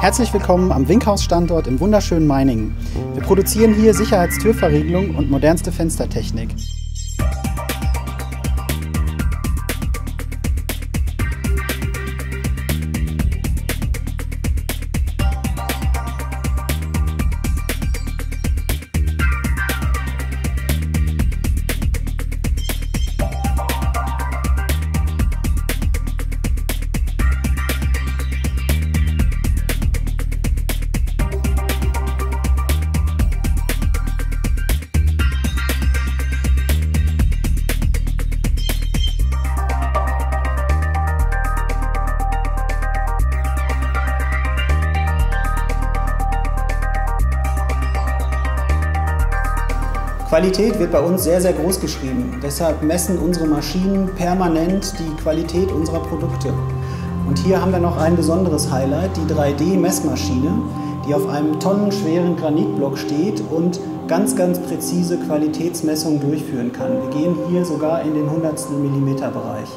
Herzlich willkommen am Winkhaus-Standort im wunderschönen Meiningen. Wir produzieren hier Sicherheitstürverriegelung und modernste Fenstertechnik. Qualität wird bei uns sehr, sehr groß geschrieben. Deshalb messen unsere Maschinen permanent die Qualität unserer Produkte. Und hier haben wir noch ein besonderes Highlight, die 3D-Messmaschine, die auf einem tonnenschweren Granitblock steht und ganz, ganz präzise Qualitätsmessungen durchführen kann. Wir gehen hier sogar in den Hundertstel Millimeter Bereich.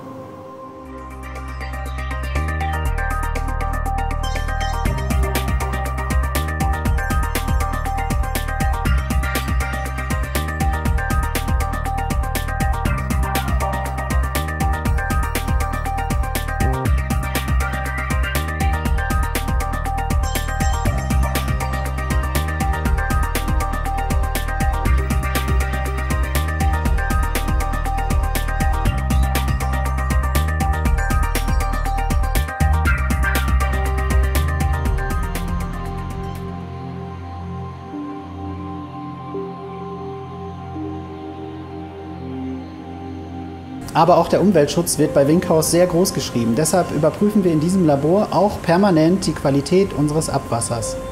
Aber auch der Umweltschutz wird bei Winkhaus sehr groß geschrieben. Deshalb überprüfen wir in diesem Labor auch permanent die Qualität unseres Abwassers.